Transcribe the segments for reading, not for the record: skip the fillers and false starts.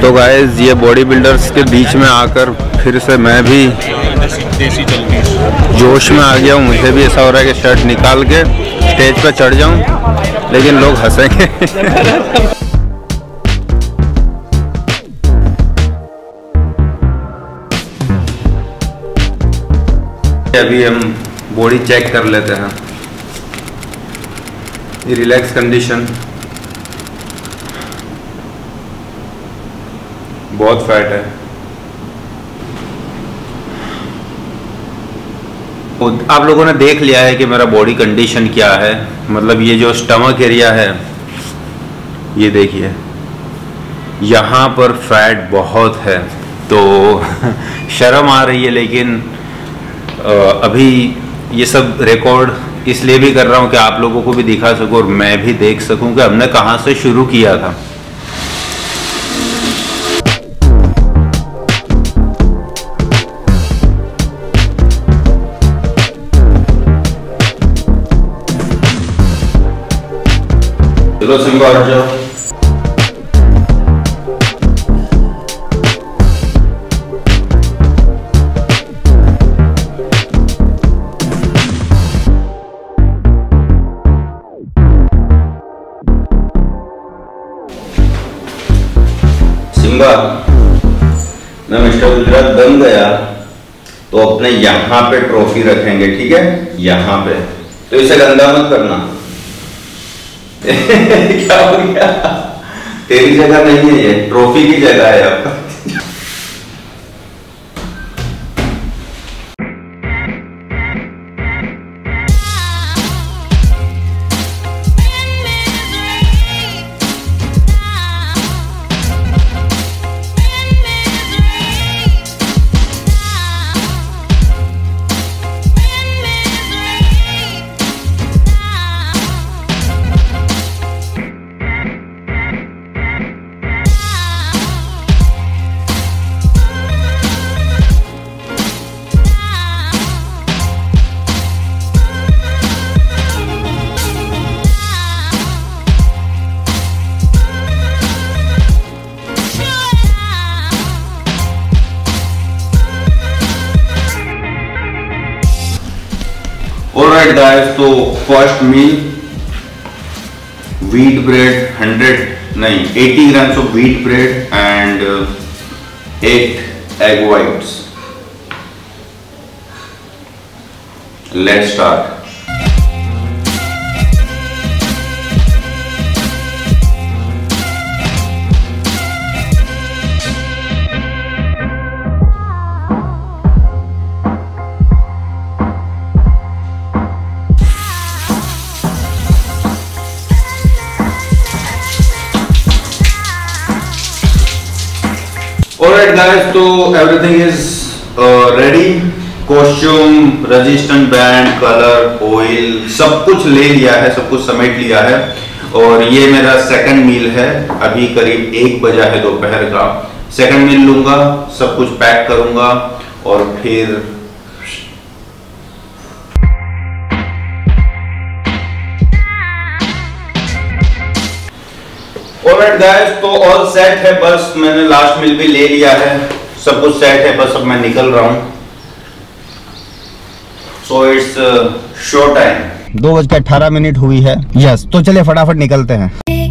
तो गाइस ये body builders के बीच में आकर फिर से मैं भी जोश में आ गया हूँ। मुझे भी ऐसा हो रहा है कि शर्ट निकाल के स्टेज पर चढ़ जाऊँ, लेकिन लोग हंसेंगे। अभी हम बॉडी चेक कर लेते हैं। ये रिलैक्स कंडीशन, बहुत फैट है। आप लोगों ने देख लिया है कि मेरा बॉडी कंडीशन क्या है। मतलब ये जो स्टमक एरिया है, ये देखिए यहाँ पर फैट बहुत है, तो शर्म आ रही है। लेकिन अभी ये सब रिकॉर्ड इसलिए भी कर रहा हूँ कि आप लोगों को भी दिखा सकूँ और मैं भी देख सकूँ कि हमने कहाँ से शुरू किया था। चलो सिंबा हट जाओ। सिंबा, मैं मिस्टर गुजरात बन गया तो अपने यहाँ पे ट्रॉफी रखेंगे, ठीक है? यहाँ पे तो इसे गंदा मत करना। क्या हो गया? तेरी जगह नहीं है, ये ट्रॉफी की जगह है आपका। Alright guys, तो first meal wheat bread 80 grams of wheat bread and 8 egg whites. Let's start. Alright guys, तो everything is ready. Costume, resistant band, colour, oil सब कुछ ले लिया है, सब कुछ समेट लिया है। और ये मेरा सेकंड मील है। अभी करीब 1 बजा है दोपहर का। सेकंड मील लूंगा, सब कुछ पैक करूंगा और फिर ऑलराइट गाइस, तो ऑल सेट है। बस मैंने लास्ट मील भी ले लिया है, सब कुछ सेट है। बस अब मैं निकल रहा हूँ। So it's show time. 2:18 हुई है। यस, तो चलिए फटाफट निकलते हैं।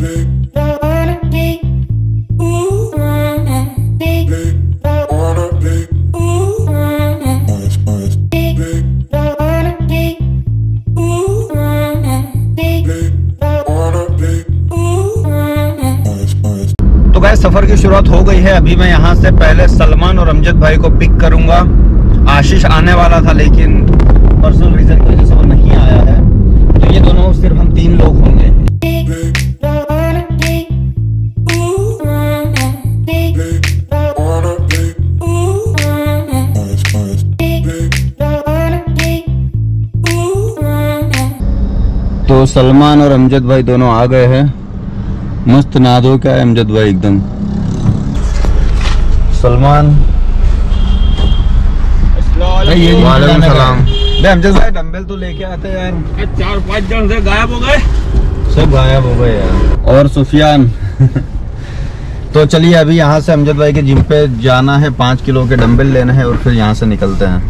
सफर की शुरुआत हो गई है। अभी मैं यहाँ से पहले सलमान और अमजद भाई को पिक करूंगा। आशीष आने वाला था लेकिन पर्सनल रीजन की वजह से वो नहीं आया है, तो ये दोनों सिर्फ हम 3 लोग होंगे। तो सलमान और अमजद भाई दोनों आ गए हैं। मस्त नादो क्या है अमजद भाई एकदम। सलमान, वालेकुम सलाम। अमजद भाई डंबल तो लेके आते यार। 4-5 जन से गायब हो गए, सब गायब हो गए यार। और सुफियान तो चलिए अभी यहाँ से अमजद भाई के जिम पे जाना है, 5 किलो के डंबल लेना है और फिर यहाँ से निकलते हैं।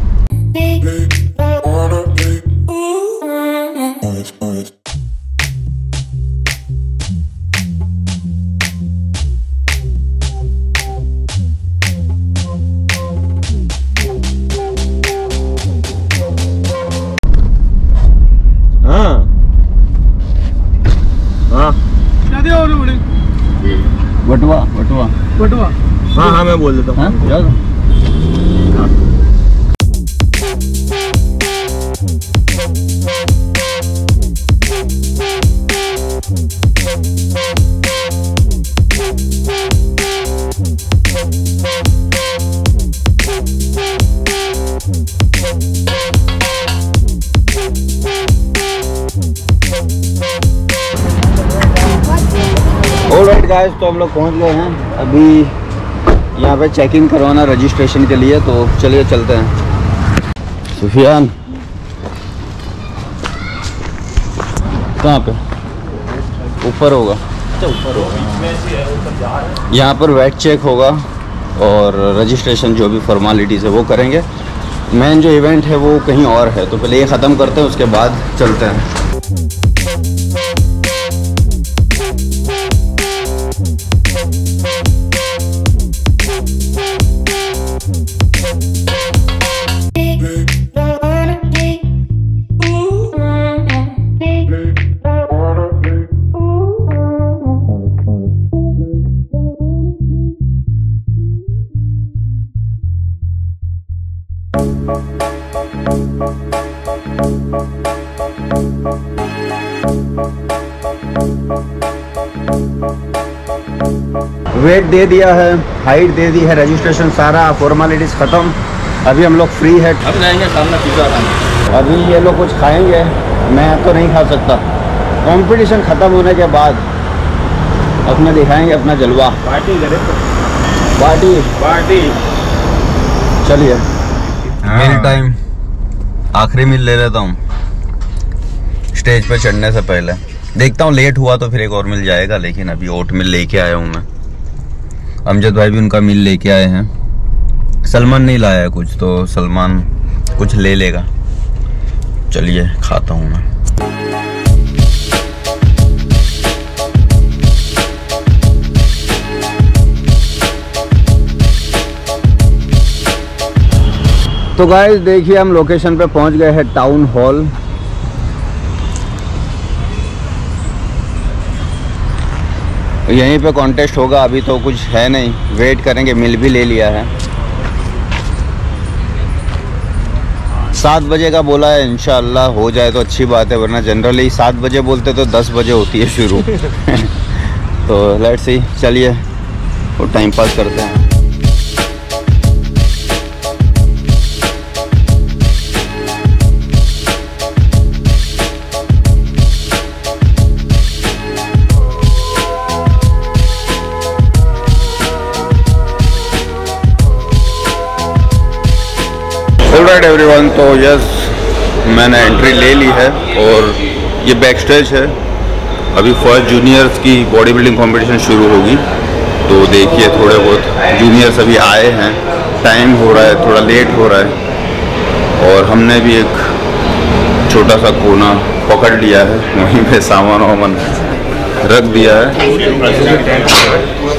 बटुआ बटुआ बटुआ। हाँ हाँ मैं बोल देता हूँ। ऑलराइट गाइस, तो हम लोग पहुंच गए हैं अभी यहाँ पे चेकिंग करवाना रजिस्ट्रेशन के लिए, तो चलिए चलते हैं। सुफियान कहाँ पे? ऊपर होगा। अच्छा ऊपर होगा। यहाँ पर वेट चेक होगा और रजिस्ट्रेशन जो भी फॉर्मेलिटीज़ है वो करेंगे। मेन जो इवेंट है वो कहीं और है, तो पहले ये ख़त्म करते हैं, उसके बाद चलते हैं। वेट दे दिया है, हाइट दे दी है, रजिस्ट्रेशन सारा फॉर्मेलिटीज़ ख़त्म। अभी हम लोग फ्री है। अब जाएंगे सामने पिज़्ज़ा खाने। अभी ये लोग कुछ खाएंगे, मैं तो नहीं खा सकता। कंपटीशन ख़त्म होने के बाद अपने दिखाएंगे अपना जलवा। पार्टी करें तो। Party party. चलिए मील टाइम, आखिरी मील ले लेता हूँ स्टेज पे चढ़ने से पहले। देखता हूँ लेट हुआ तो फिर एक और मिल जाएगा, लेकिन अभी ओट मिल लेके आया हूँ मैं। अमजद भाई भी उनका मिल लेके आए हैं। सलमान नहीं लाया है कुछ, तो सलमान कुछ ले लेगा। चलिए खाता हूँ मैं। तो गाइस देखिए हम लोकेशन पे पहुंच गए हैं, टाउन हॉल। यहीं पे कॉन्टेस्ट होगा। अभी तो कुछ है नहीं, वेट करेंगे। मिल भी ले लिया है। 7 बजे का बोला है, इंशाअल्लाह हो जाए तो अच्छी बात है, वरना जनरली 7 बजे बोलते तो 10 बजे होती है शुरू। तो लेट्स सी, चलिए वो टाइम पास करते हैं। ऑलराइट एवरीवन, तो यस मैंने एंट्री ले ली है और ये बैक स्टेज है। अभी फर्स्ट जूनियर्स की बॉडी बिल्डिंग कंपटीशन शुरू होगी, तो देखिए थोड़े बहुत जूनियर्स अभी आए हैं। टाइम हो रहा है, थोड़ा लेट हो रहा है और हमने भी एक छोटा सा कोना पकड़ लिया है, वहीं पे सामान वामान रख दिया है।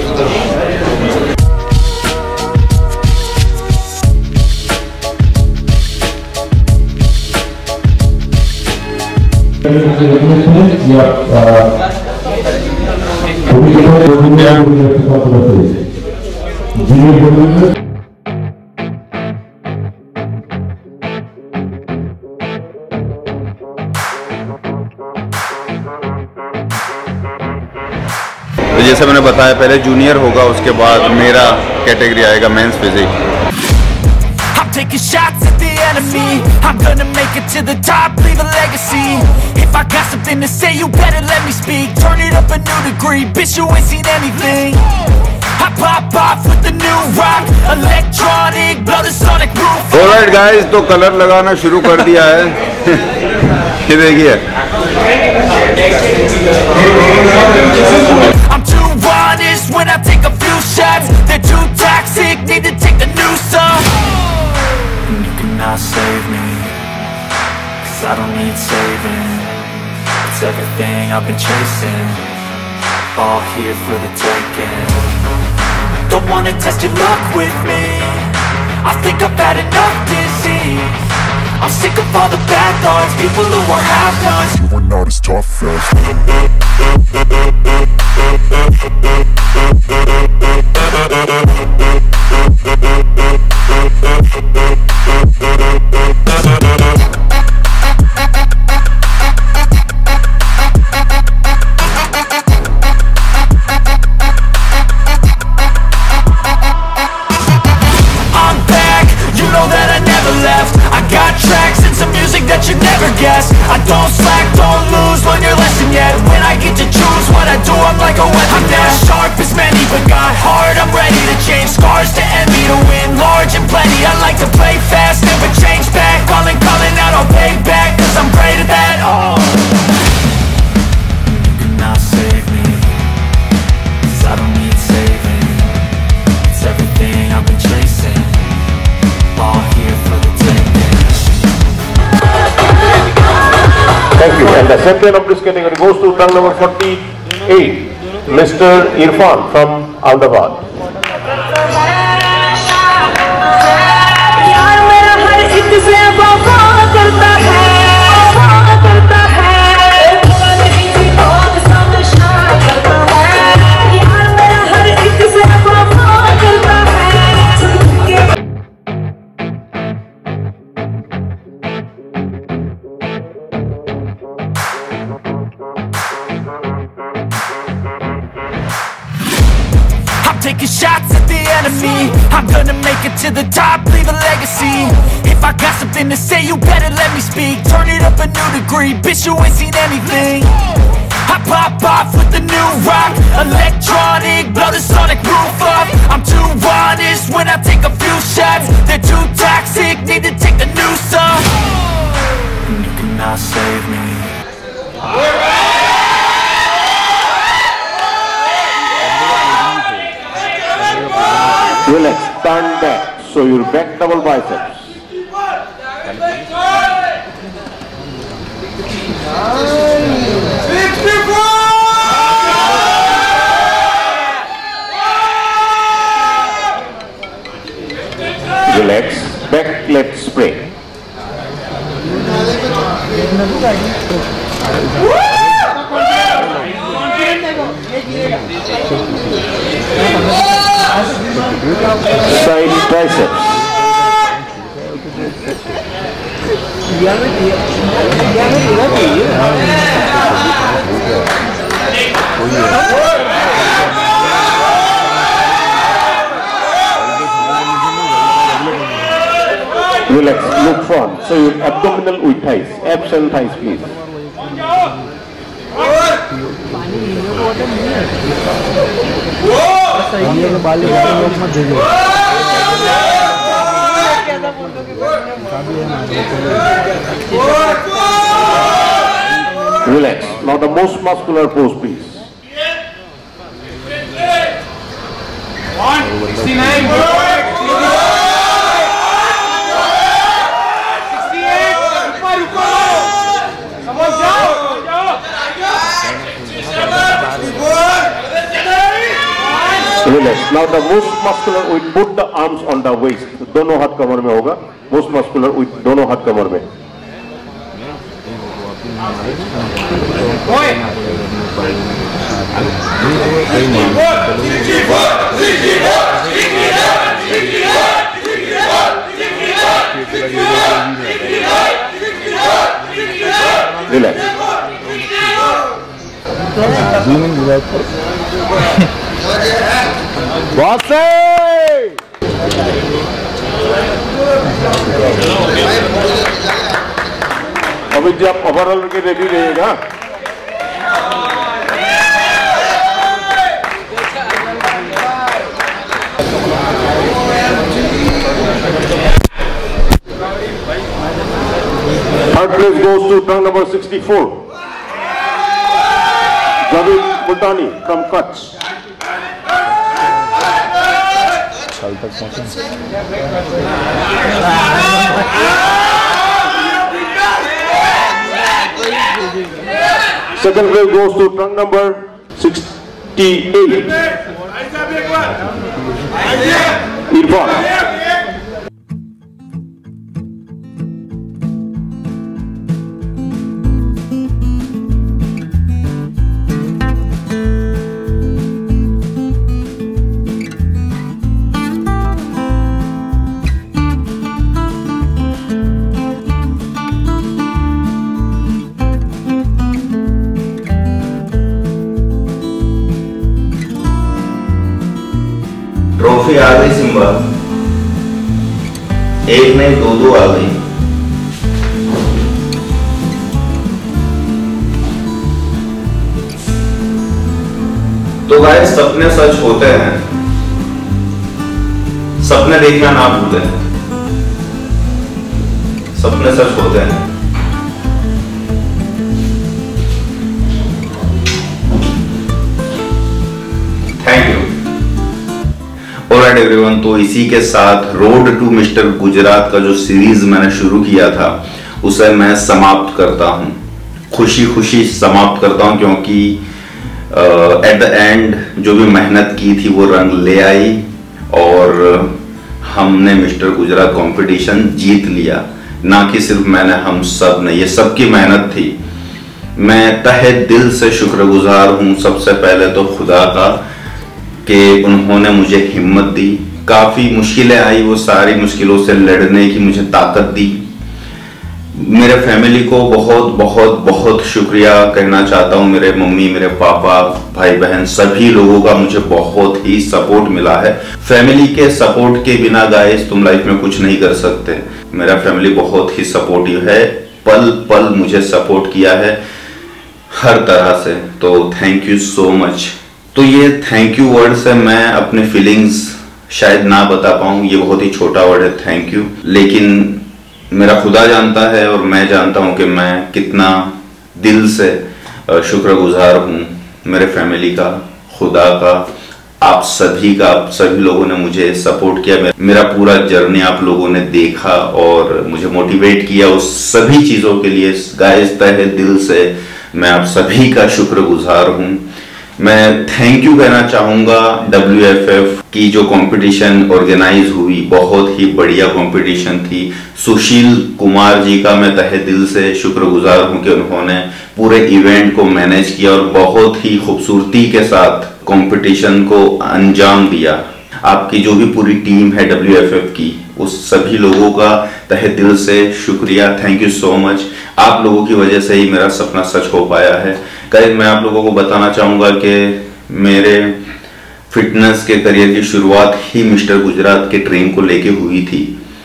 तो जैसे मैंने बताया पहले जूनियर होगा, उसके बाद मेरा कैटेगरी आएगा men's physique. Taking shots at the enemy, I'm gonna make it to the top, leave a legacy. If I got something to say, you better let me speak. Turn it up a new degree, bitch, you ain't seen anything. I pop off with the new rock, electronic, blow the sonic roof. Alright guys, तो colour लगाना शुरू कर दिया है। ये देखिए। I'm too honest when I take a few 'cause I don't need saving. It's everything I've been chasing, all here for the taking. Don't wanna test your luck with me, I think I've had enough disease. I'm sick of all the bad thoughts, people who are half-nots. You are not as tough as I don't slack, don't lose, learn your lesson yet. When I get to choose what I do, I'm like a weapon. I'm not sharp as many, but got heart. I'm ready to change scars to envy, to win large and plenty. I like to play fast, never change back. Calling out, I'll pay back, 'cause I'm great at that. Oh, you cannot save me, 'cause I don't need saving. It's everything I've been chasing, all here for the taking. Thank you. And the champion of this category goes to tongue number 48, Mr. Irfan from Ahmedabad. Taking shots at the enemy, I'm gonna make it to the top, leave a legacy. If I got something to say, you better let me speak. Turn it up a new degree, bitch, you ain't seen anything. I pop off with the new rock, electronic, blow the sonic roof up. I'm too honest when I take a few shots. They're too toxic, need to take the noose off. And you cannot save me. Relax, stand back, so your back double biceps. Relax, back leg spray. Side triceps. Relax, look front. So your abdominal with thighs, abs and thighs, please. Relax. Now the most muscular pose, please. 169. Relax. Now the most muscular with put the arms on the waist. दोनों हाथ कमर में होगा. Most muscular with दोनों हाथ कमर में. Relax. अभी जब overall के रेडी रहेगा Third place goes to tongue number 64, Javed Multani from Kutch. Second place goes to trunk number 68. Irfan. Trophy आ गई सिम्बा, एक नहीं दो आ गई। तो गाइस सपने सच होते हैं, सपने देखना ना भूलें, सपने सच होते हैं। Thank you. ऑलराइट एवरीवन, तो इसी के साथ रोड टू मिस्टर गुजरात का जो सीरीज मैंने शुरू किया था उसे मैं समाप्त करता हूं, खुशी खुशी समाप्त करता हूं, क्योंकि एट द एंड जो भी मेहनत की थी वो रंग ले आई और हमने मिस्टर गुजरात कंपटीशन जीत लिया। ना कि सिर्फ मैंने, हम सब ने, ये सबकी मेहनत थी। मैं तहे दिल से शुक्रगुजार हूं सबसे पहले तो खुदा का कि उन्होंने मुझे हिम्मत दी। काफ़ी मुश्किलें आई, वो सारी मुश्किलों से लड़ने की मुझे ताकत दी। मेरे फैमिली को बहुत बहुत बहुत शुक्रिया कहना चाहता हूँ। मेरे मम्मी, मेरे पापा, भाई बहन, सभी लोगों का मुझे बहुत ही सपोर्ट मिला है। फैमिली के सपोर्ट के बिना गाइस तुम लाइफ में कुछ नहीं कर सकते। मेरा फैमिली बहुत ही सपोर्टिव है, पल पल मुझे सपोर्ट किया है हर तरह से। तो थैंक यू सो मच। तो ये थैंक यू वर्ड से मैं अपने फीलिंग्स शायद ना बता पाऊँ, ये बहुत ही छोटा वर्ड है थैंक यू, लेकिन मेरा खुदा जानता है और मैं जानता हूँ कि मैं कितना दिल से शुक्रगुजार हूँ मेरे फैमिली का, खुदा का, आप सभी का। आप सभी लोगों ने मुझे सपोर्ट किया, मेरा पूरा जर्नी आप लोगों ने देखा और मुझे मोटिवेट किया। उस सभी चीज़ों के लिए गाइस तहे दिल से मैं आप सभी का शुक्रगुजार हूँ। मैं थैंक यू कहना चाहूँगा WFF की जो कंपटीशन ऑर्गेनाइज हुई, बहुत ही बढ़िया कंपटीशन थी। सुशील कुमार जी का मैं तहे दिल से शुक्रगुजार हूँ कि उन्होंने पूरे इवेंट को मैनेज किया और बहुत ही खूबसूरती के साथ कंपटीशन को अंजाम दिया। आपकी जो भी पूरी टीम है WFF की, उस सभी लोगों का तहे दिल से शुक्रिया, थैंक यू सो मच। आप लोगों की वजह से ही मेरा सपना सच हो पाया है। गाइस मैं आप लोगों को बताना चाहूँगा कि मेरे फिटनेस के करियर की शुरुआत ही मिस्टर गुजरात के ड्रीम को लेके हुई थी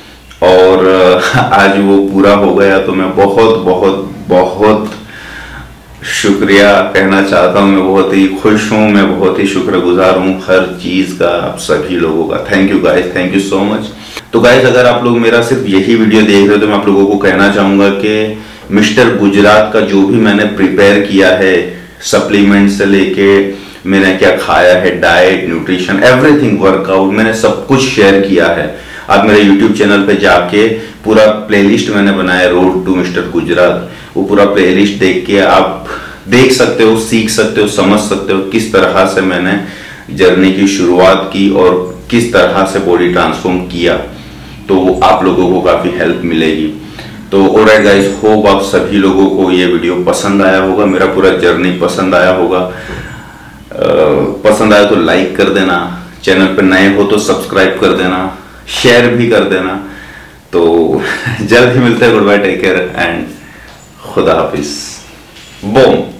और आज वो पूरा हो गया। तो मैं बहुत बहुत बहुत शुक्रिया कहना चाहता हूँ। मैं बहुत ही खुश हूँ, मैं बहुत ही शुक्रगुजार हूँ हर चीज़ का, आप सभी लोगों का। Thank you guys, thank you so much. तो गाइस अगर आप लोग मेरा सिर्फ यही वीडियो देख रहे हो तो मैं आप लोगों को कहना चाहूँगा कि मिस्टर गुजरात का जो भी मैंने प्रिपेयर किया है, सप्लीमेंट से लेके मैंने क्या खाया है, डाइट, न्यूट्रिशन, एवरीथिंग, वर्कआउट, मैंने सब कुछ शेयर किया है। आप मेरे यूट्यूब चैनल पे जाके पूरा प्लेलिस्ट मैंने बनाया रोड टू मिस्टर गुजरात, वो पूरा प्लेलिस्ट देख के आप देख सकते हो, सीख सकते हो, समझ सकते हो किस तरह से मैंने जर्नी की शुरुआत की और किस तरह से बॉडी ट्रांसफॉर्म किया। तो आप लोगों को काफ़ी हेल्प मिलेगी। तो ऑलराइट गाइस, होप आप सभी लोगों को ये वीडियो पसंद आया होगा, मेरा पूरा जर्नी पसंद आया होगा। पसंद आया तो लाइक कर देना, चैनल पर नए हो तो सब्सक्राइब कर देना, शेयर भी कर देना। तो जल्द ही मिलते हैं। Good bye, take care and खुदा हाफिज। बूम।